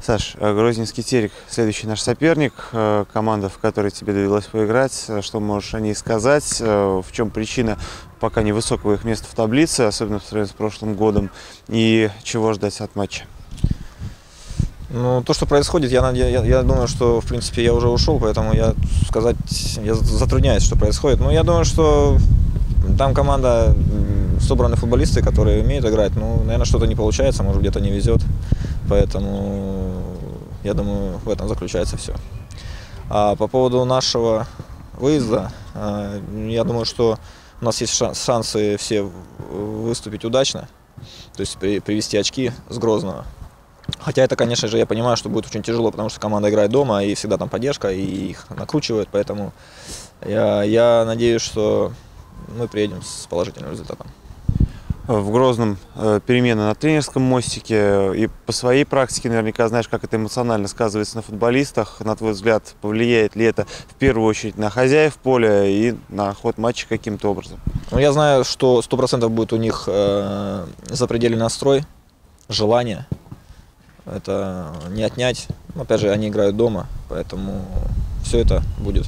Саш, Грозненский Терек – следующий наш соперник, команда, в которой тебе довелось поиграть. Что можешь о ней сказать? В чем причина пока невысокого их места в таблице, особенно в сравнении с прошлым годом, и чего ждать от матча? Ну, то, что происходит, я думаю, что, в принципе, я уже ушел, поэтому я затрудняюсь, что происходит. Но я думаю, что там команда, собраны футболисты, которые умеют играть. Ну, наверное, что-то не получается, может, где-то не везет. Поэтому, я думаю, в этом заключается все. А по поводу нашего выезда, я думаю, что у нас есть шансы все выступить удачно, то есть привести очки с Грозного. Хотя это, конечно же, я понимаю, что будет очень тяжело, потому что команда играет дома, и всегда там поддержка, и их накручивают, поэтому я надеюсь, что мы приедем с положительным результатом. В Грозном перемены на тренерском мостике, и по своей практике наверняка знаешь, как это эмоционально сказывается на футболистах. На твой взгляд, повлияет ли это в первую очередь на хозяев поля и на ход матча каким-то образом? Ну, я знаю, что 100% будет у них запредельный настрой, желание. Это не отнять. Опять же, они играют дома, поэтому все это будет.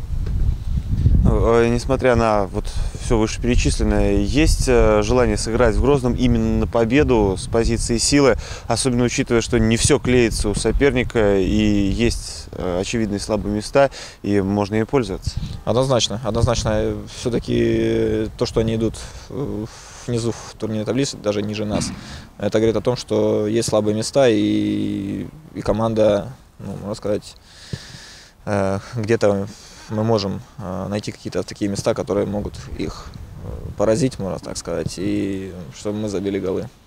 Несмотря на вот все вышеперечисленное, есть желание сыграть в Грозном именно на победу с позиции силы, особенно учитывая, что не все клеится у соперника и есть очевидные слабые места, и можно ими пользоваться. Однозначно. Все-таки то, что они идут внизу в турнирной таблице, даже ниже нас, это говорит о том, что есть слабые места, и команда, ну, можно сказать, где-то мы можем найти какие-то такие места, которые могут их поразить, можно так сказать, и чтобы мы забили голы.